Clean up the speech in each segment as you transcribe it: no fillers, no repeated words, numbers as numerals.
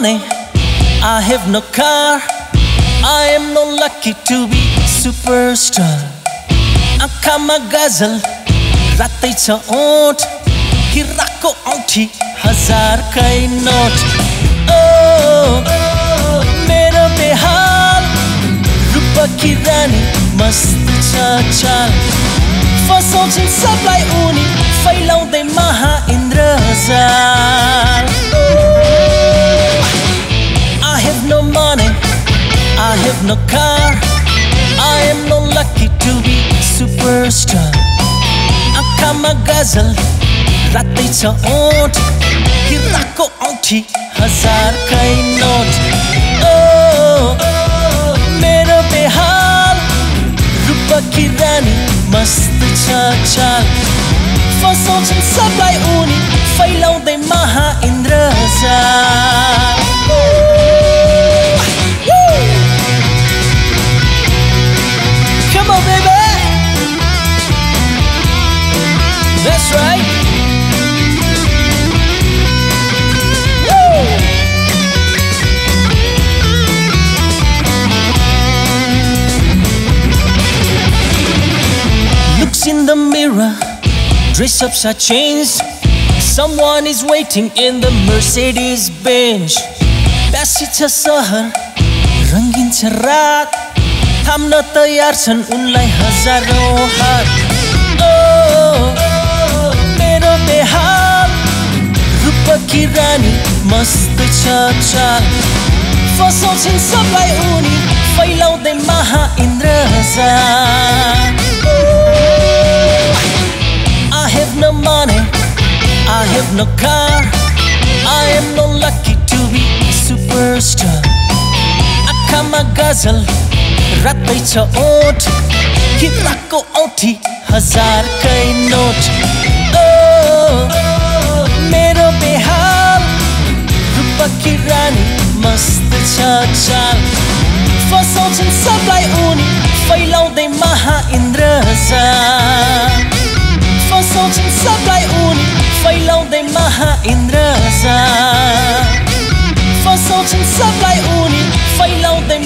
money, I have no car, I am not lucky to be superstar. आँखामा गजल रातै छ ओठ हिराको औँठी हजारकै नोट मेरो बेहाल रूपकी रानी मस्त छ चाल फसाउँछिन् सबलाई उनी फैलाउँदै महाइन्द्रजाल I have no money, I have no car, I am not lucky to be superstar. आँखामा गजल रातै छ ओठ हिराको औँठी हजारकै नोट मेरो बेहाल रूपकी रानी मस्त छ चाल फसाउँछिन् सबलाई उनी फैलाउँदै महाइन्द्रजाल Come on, baby! That's right! Woo! Looks in the mirror, dress-ups are changed. Someone is waiting in the Mercedes-Benz. Basi cha sahar, rangin cha raat. थाम्न तयार छन् उनलाई हजारौं हात मेरो बेहाल रूपकी रानी मस्त छ चाल फसाउँछिन् सबलाई उनी फैलाउँदै महाइन्द्रजाल I have no money, I have no car, I am not lucky to be superstar. आँखामा गजल रातै छ ओठ हिराको औँठी हजारकै नोट मेरो बेहाल रूपकी रानी मस्त छ चाल फसाउँछिन् सबलाई उनी फैलाउँदै महाइन्द्रजाल फसाउँछिन् सबलाई उनी फैलाउँदै महाइन्द्रजाल फसाउँछिन् सबलाई उनी फैलाउँदै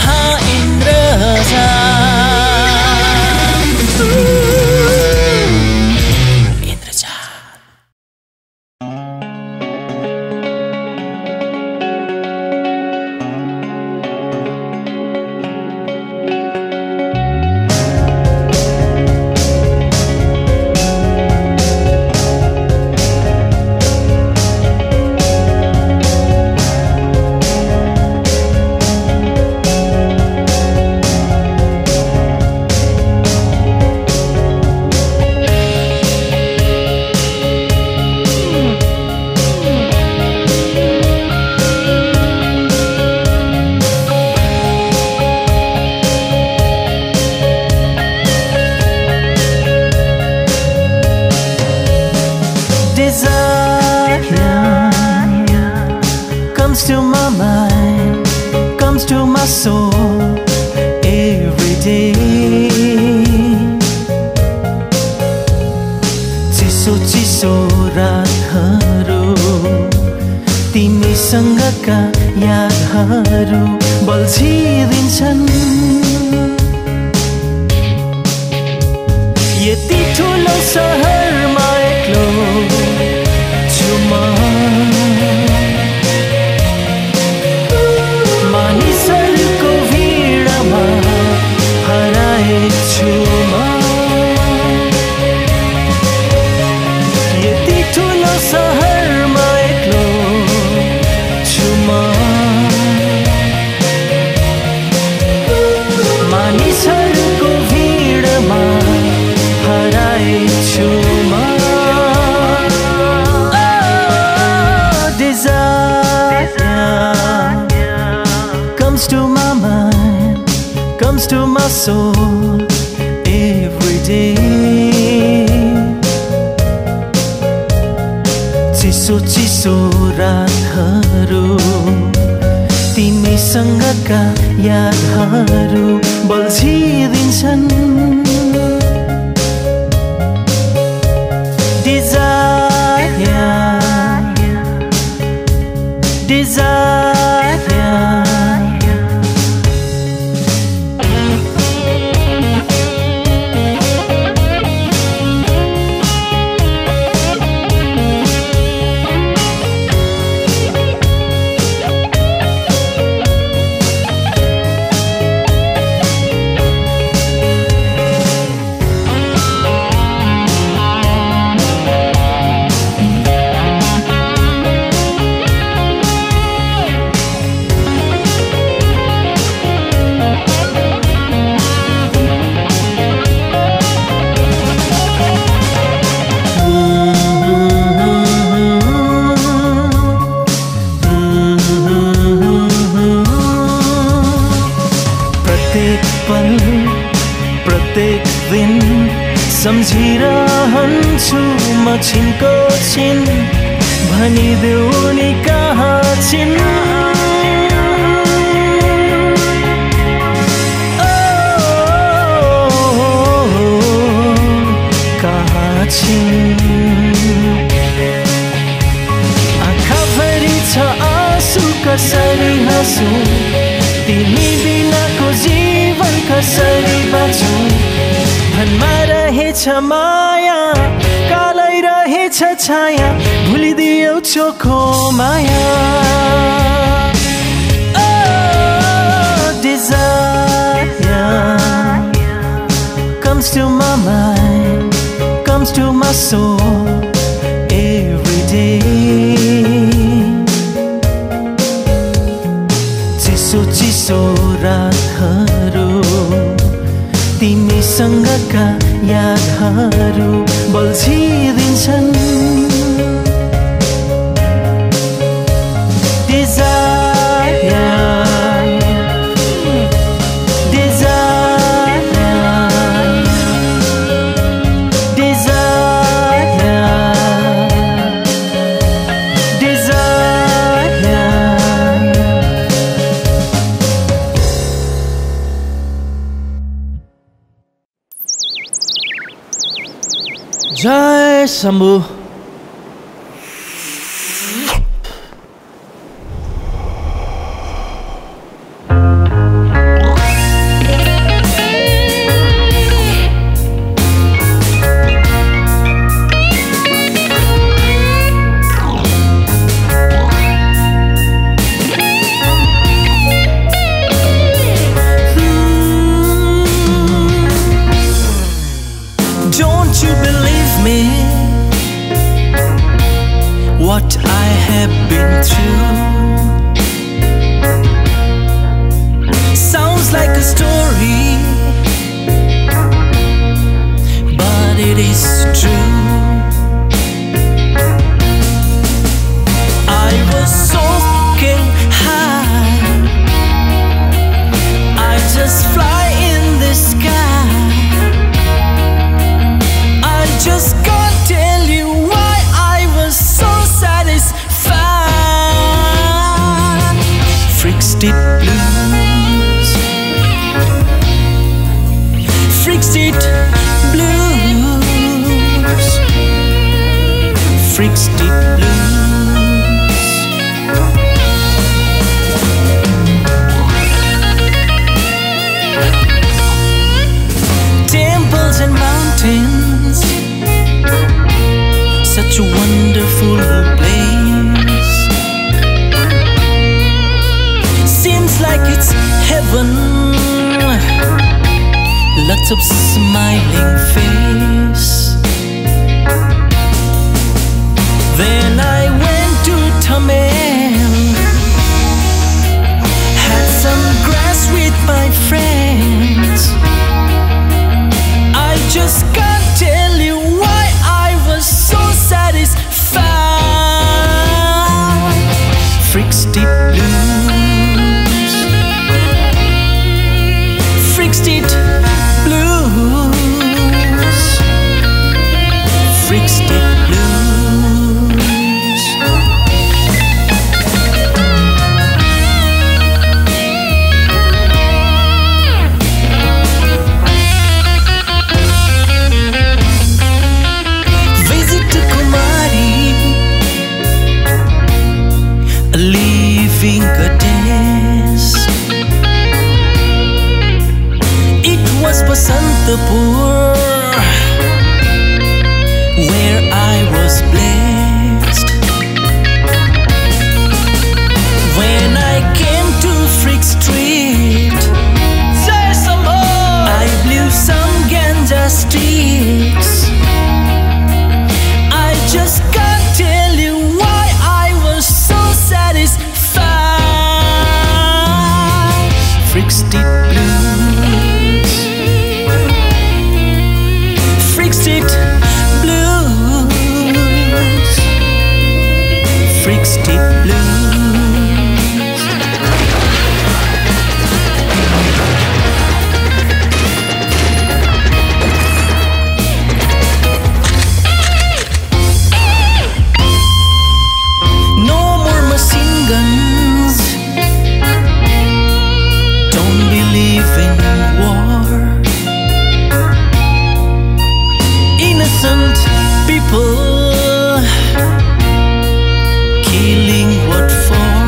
Comes to my mind, comes to my soul every day. चिसो चिसो रातहरू तिमीसँगका यादहरू बल्झिदिन्छन् यति ठुलो सहरमा एक्लो छु म मानिसहरूको भिडमा हराएछु म यति ठुलो सहरमा एक्लो छु म मानिसहरूको भिडमा हराएछु म Comes to my mind, comes to my soul every day. चिसो चिसो रातहरू तिमीसँगका यादहरू बल्झिदिन्छन् desire. प्रत्येक दिन सम्झिरहन्छु म छिनको छिन भनिदेऊ नि कहाँ छिन् कहाँ छिन् आँखाभरि छ आँसु कसरी हाँसु तिमी बिनाको जीवन कसरी बाँचु भनमा रहेछ माया कालै रहेछ छाया भुलिदियौ चोखो माया Desire comes to my mind, comes to my soul every day. चिसो रातहरू तिमीसँगका यादहरू बल्झिदिन्छन् जय Shambhu Don't you believe me? What I have been through sounds like a story, but it is true. I was so fucking high, I just fly in the sky. I just can't tell you why I was so satisfied. Freak Street Blues, Freak Street Blues, Freak Street Blues. Temples and mountains, such a wonderful place. Seems like it's heaven, lots of smiling face. Then I went to Tamil, had some grass with my friends. I just can't tell you why I was so satisfied. Freak Street Blues, Freak Street Blues, Freak Street Blues. Visit to Kumari, the poor, where I was blessed. When I came to Freak Street, there's some more. I blew some ganja sticks. I just can't tell you why I was so satisfied. Freak Street blues, Freak Street blues, Freak Street blues. No more machine guns, don't believe in war. Innocent people killing what for?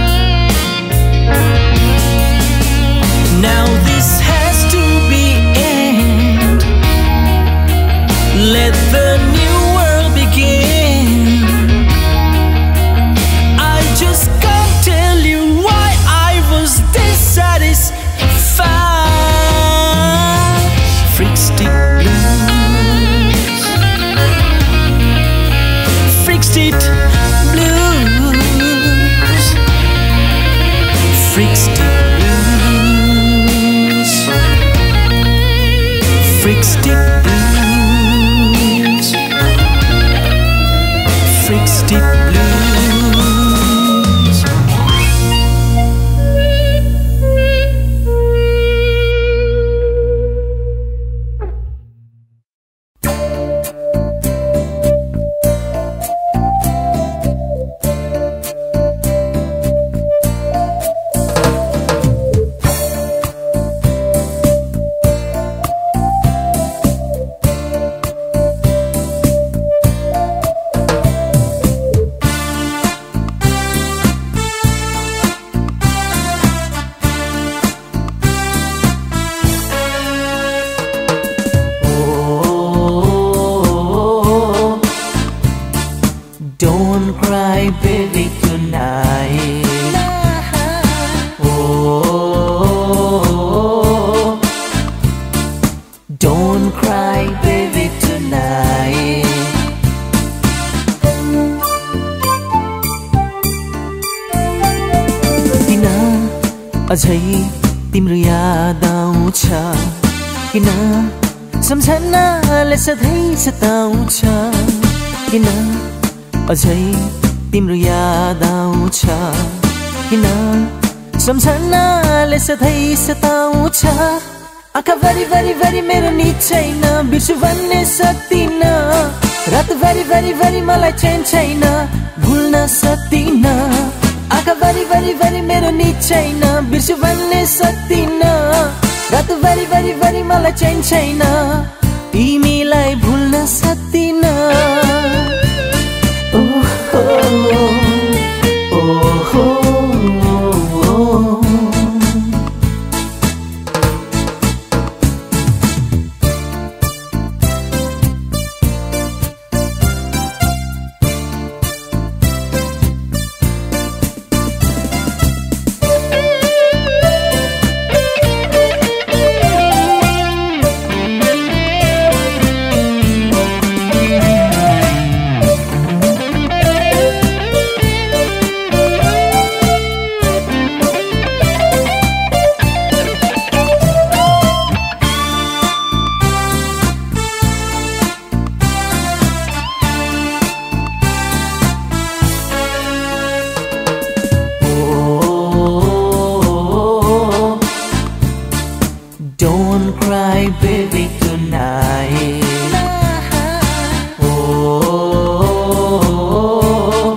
Now this has to be end. Let the new world begin. I just can't tell you why I was dissatisfied. Freak Street blues, Freak Street blues, Freak Street blues, Freak Street blues, Freak Street blues. Don't cry, baby, tonight. Oh, don't cry, baby, tonight. किन अझै तिम्रो याद आउँछ? किन सम्झनाले सधैँ सताउँछ? किन अझै तिम्रो याद आउँछ? किन सम्झनाले सधैँ सताउँछ? आँखा भरि भरि भरि मेरो निद छैन, बिर्सु भन्ने सक्दिन। रात भरि भरि भरि मलाई चैन छैन, भुल्न सक्दिन। आँखा भरि भरि भरि मेरो निद छैन, बिर्सु भन्ने सक्दिन। रात भरि भरि भरि मलाई चैन छैन, तिमीलाई भुल्न सक्दिन। Don't cry, baby, tonight. Oh,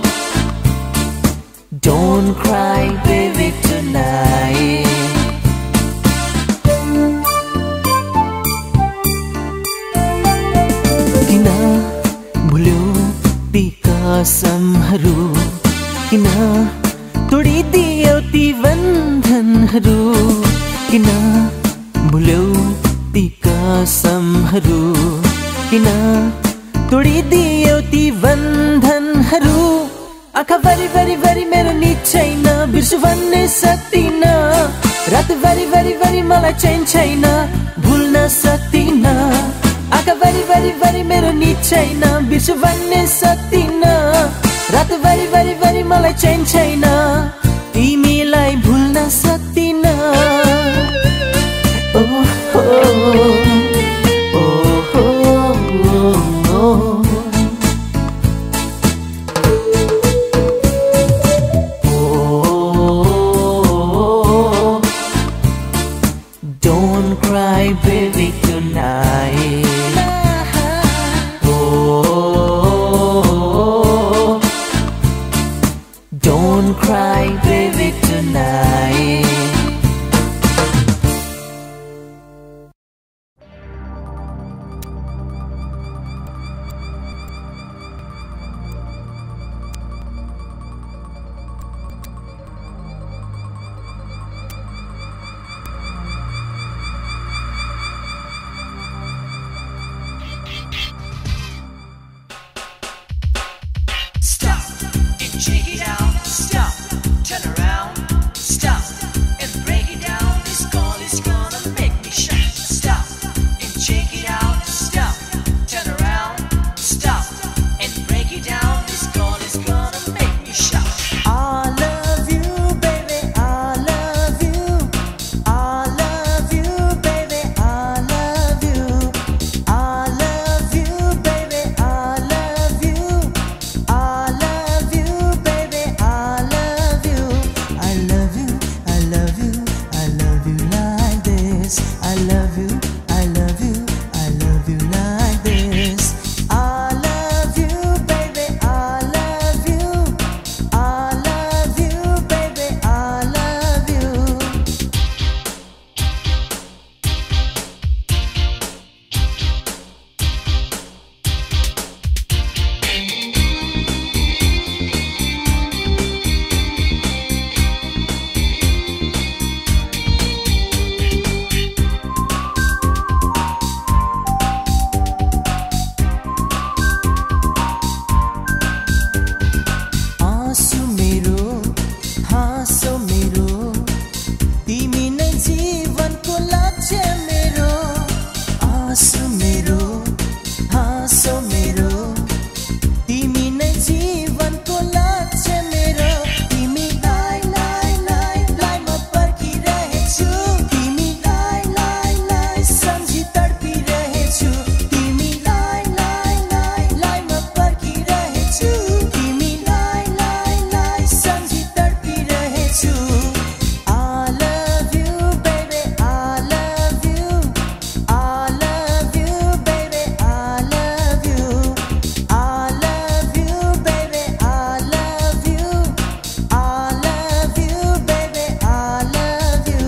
don't cry, baby, tonight. किन भुल्यौ ती कसमहरू? किन तोडिदियौ ती बन्धनहरू? किन भुल्यौ ती कसमहरू किन तोडिदियो ती बन्धनहरू आँखा भरि भरि भरि मेरो निद छैन बिर्सु भन्ने सक्दिन रात भरि भरि भरि मलाई चैन छैन भुल्न सक्दिन आँखा भरि भरि भरि मेरो निद छैन बिर्सु भन्ने सक्दिन रात भरि भरि भरि मलाई चैन छैन तिमीलाई भुल्न सक्दिन Don't cry baby tonight Don't cry baby tonight Shake it out, stop, turn around, stop, and break it down. This call is gonna make me shine. Stop, and shake it out, stop, turn around, stop, and break it down. This call is gonna make me shout. I love you, baby, I love you. I love you, baby, I love you. I love you, baby, I love you. I love you, baby, I love you. I love you, I love you, I love you like this. I love you, I love you, I love you like this. I love you, baby, I love you. I love you, baby, I love you. आँसु मेरो हाँसो मेरो तिमी नै जीवनको लक्ष्य मेरो आँसु मेरो हाँसो मेरो तिमी नै जीवनको लक्ष्य मेरो तिमीलाई लाई लाई लाई म पर्खिरहेछु तिमीलाई लाई लाई सम्झी तडपिरहेछु तिमीलाई लाई लाई लाई म पर्खिरहेछु तिमीलाई लाई लाई सम्झी तडपिरहेछु I love you baby I love you I love you baby I love you I love you baby I love you I love you baby I love you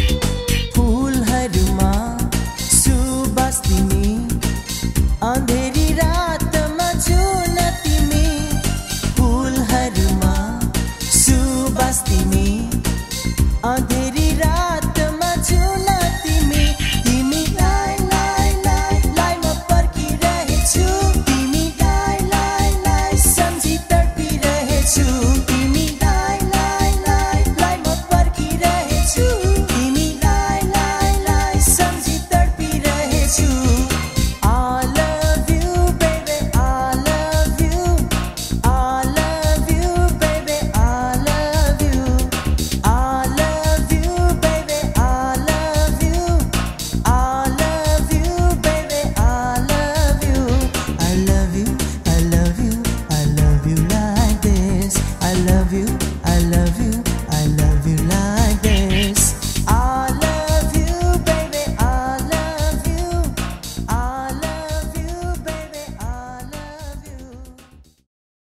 फूलहरूमा Subash तिमी अँधेरी